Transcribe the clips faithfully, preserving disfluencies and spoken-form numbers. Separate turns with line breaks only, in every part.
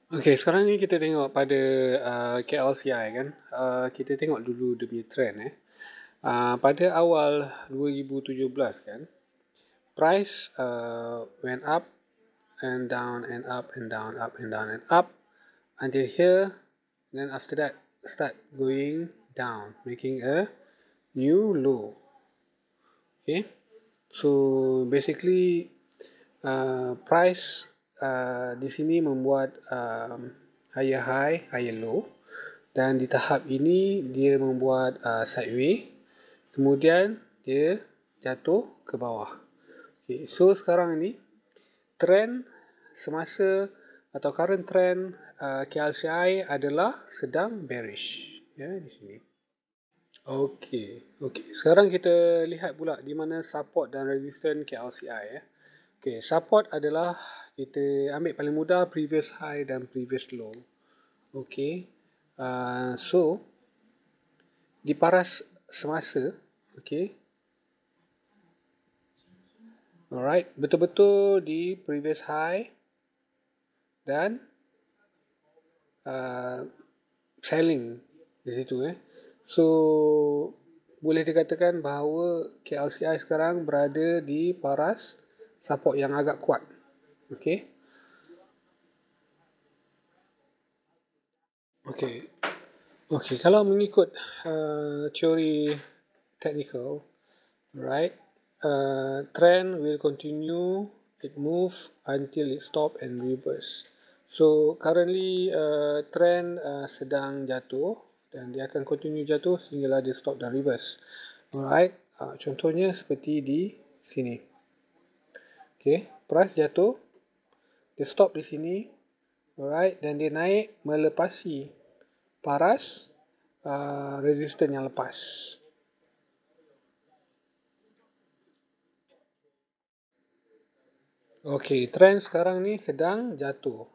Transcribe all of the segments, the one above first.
Okey, sekarang ni kita tengok pada uh, K L C I kan. Uh, kita tengok dulu dia punya trend eh. Uh, pada awal dua ribu tujuh belas kan, price uh, went up and down and up and down, up and down and up until here. Then after that start going down, making a new low. Okay, so basically uh, price uh, di sini membuat um, higher high, higher low, dan di tahap ini dia membuat uh, sideway, kemudian dia jatuh ke bawah. Okay, so sekarang ini trend semasa atau current trend uh, K L C I adalah sedang bearish ya di sini. Okey, okey. Sekarang kita lihat pula di mana support dan resistance K L C I ya. Okey, support adalah kita ambil paling mudah previous high dan previous low. Okey. Uh, so di paras semasa, okey. Alright, betul-betul di previous high dan uh, selling di situ eh. So boleh dikatakan bahawa K L C I sekarang berada di paras support yang agak kuat. Okey. Okey. Okey, kalau mengikut uh, teori technical, right? Uh, trend will continue, it move until it stop and reverse. So currently uh, trend uh, sedang jatuh dan dia akan continue jatuh sehinggalah dia stop dan reverse. Alright, uh, contohnya seperti di sini. Okay, price jatuh, dia stop di sini. Alright, dan dia naik melepasi paras uh, resistance yang lepas. Okey, trend sekarang ni sedang jatuh.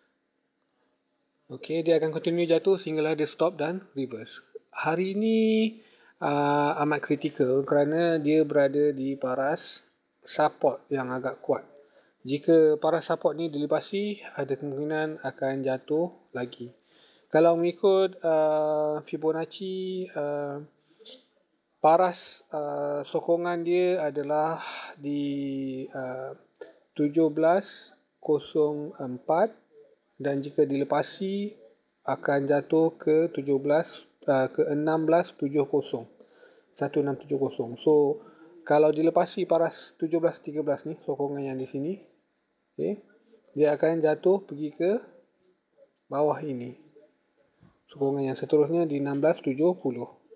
Okey, dia akan continue jatuh sehinggalah dia stop dan reverse. Hari ini uh, amat kritikal kerana dia berada di paras support yang agak kuat. Jika paras support ni dilepasi, ada kemungkinan akan jatuh lagi. Kalau mengikut uh, Fibonacci, uh, paras uh, sokongan dia adalah di uh, tujuh belas kosong empat dan jika dilepasi akan jatuh ke tujuh belas uh, ke enam belas tujuh puluh satu enam tujuh kosong. So kalau dilepasi paras tujuh belas tiga belas ni sokongan yang di sini, okay, dia akan jatuh pergi ke bawah ini. Sokongan yang seterusnya di enam belas tujuh puluh.